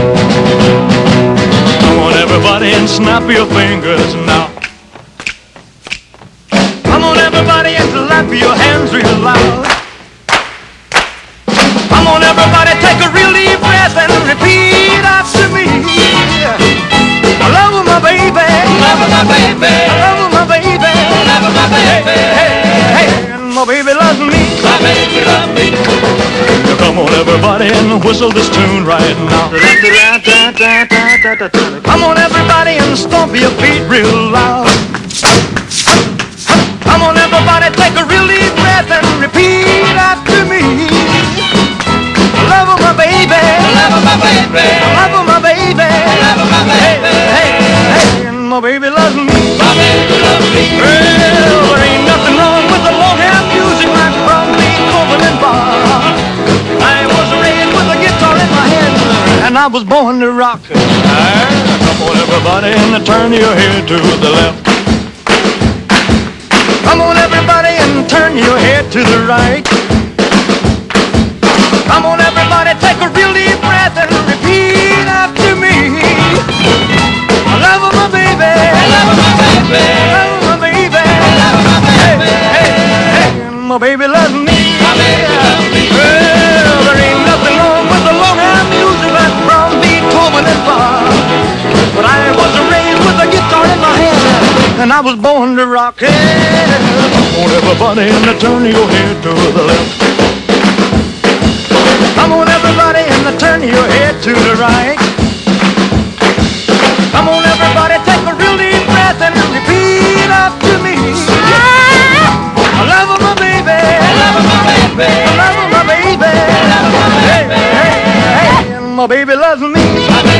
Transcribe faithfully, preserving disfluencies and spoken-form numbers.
Come on, everybody, and snap your fingers now. Come on, everybody, and clap your hands real loud. Come on, everybody, take a real deep breath and repeat after me. I love my baby, I love my baby, I love my baby, I love my baby. Hey, hey, hey, and my baby loves me, my baby loves me. Come on, everybody, and whistle this tune right now. Come on, everybody, and stomp your feet real loud. Come on, everybody, take a real deep breath and repeat after me. I love my baby, I love my baby, I love my baby, I love my baby. Hey, hey, hey, and my baby loves me, my baby loves me. Well, there ain't nothing wrong with the long-hair music like from Beethoven and Bach. I was raised with a guitar in my hand, and I was born to rock. Ah, come on, everybody, and turn your head to the left. Come on, everybody, and turn your head to the right. Come on, everybody, take a real deep breath and repeat after me. I love my baby, I love my baby, I love my baby, I love my baby. Hey, hey, hey, and my baby loves me, my baby loves me. Well, there ain't nothing wrong with the long-hair music like from Beethoven and Bach. But I was raised with a guitar in my hand, and I was born to rock. Hey, come on, everybody, and turn your head to the left. Come on, everybody, and turn your head to the right. Come on, everybody, take a real deep breath and repeat after me. I love my baby, I love my baby, I love my baby, I love my baby. Hey, hey, hey, and my baby loves me.